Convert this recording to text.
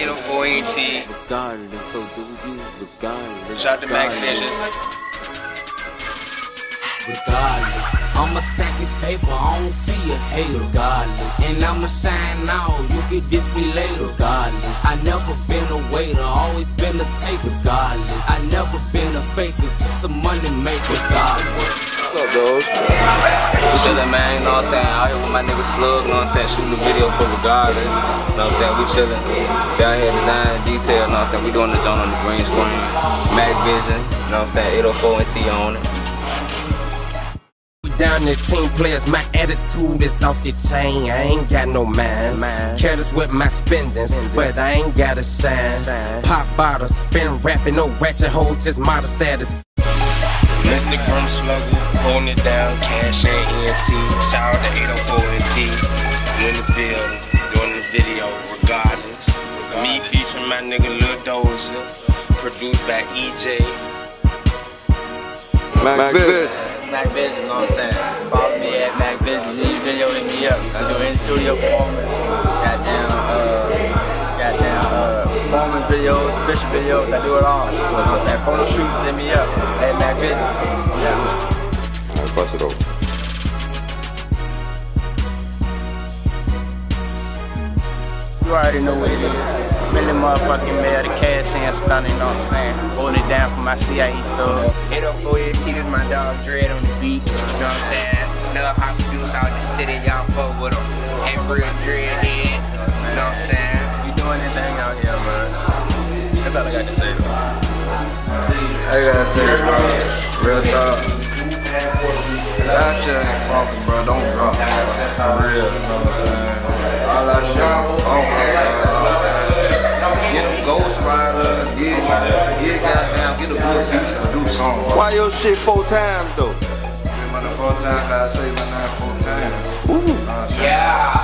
804 AT. Shout out to Mac Vision. Regardless, I'ma stack this paper, I don't see a hater. Regardless, and I'ma shine now, you can diss me later. Regardless, I never been a waiter, always been a taker. Regardless, I never been a faker, just a money maker. Regardless. What's up, Dozier? We chillin', man, you know what I'm saying? Out here with my nigga Slug, you know what I'm saying? Shooting a video for Regardless, you know what I'm saying? We chillin'. We out here design detail, you know what I'm saying? We doing the joint on the green screen. Mac Vision, you know what I'm saying? 804 NT on it. Down there, team players, my attitude is off the chain. I ain't got no mind. Careless with my spendings, but I ain't gotta shine. Pop bottles, spin rapping, no ratchet hoes, just model status. Instagram Slugger, holding it down, cash and ENT. Shout out to 804 NT. You in the building, doing the video, Regardless. Me featuring my nigga Lil Dozier, produced by EJ. Mac Vision. Mac Vision, you know what I'm saying? Follow me at Mac Vision. These videos hit me up. I do in-studio performance. Goddamn performance videos, official videos. I do it all. You know what I'm saying? Photo shoots, hit me up. At Mac Vision. Yeah. Alright, bust it over. You already know what it is. Million motherfucking mail, the cash and stunning, you know what I'm saying? Holding it down for my CIA thug. 804 AT, this my dog Dread on the beat, you know what I'm saying? Love how we do out the city, y'all fuck with them. Hey, real Dread head, you know what I'm saying? We doing anything out here, man. That's all I got to say, though. I gotta tell you, bro, real talk. That shit ain't funky, bro. Don't drop it, for real, you know what I'm saying? All that shit ain't funky, get a Ghost Rider, get goddamn, get a good piece and do something. Why your shit 4 times though? Get money 4 times, I say my name 4 times. Ooh. Yeah.